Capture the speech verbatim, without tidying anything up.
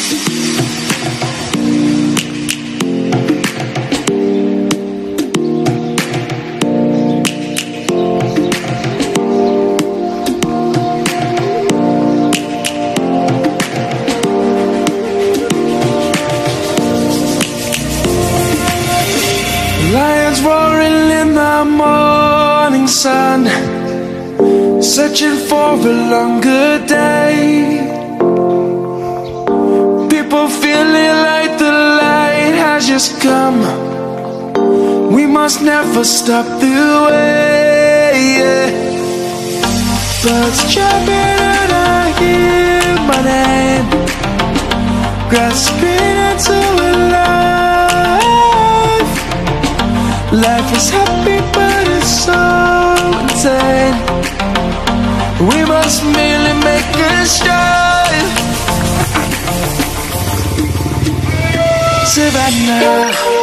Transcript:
Lions roaring in the morning sun, searching for a longer day. People feeling like the light has just come. We must never stop the way, yeah. Birds jumping and I hear my name, grasping into a life. Life is happy but it's so insane. We must merely make a strive. Savannah,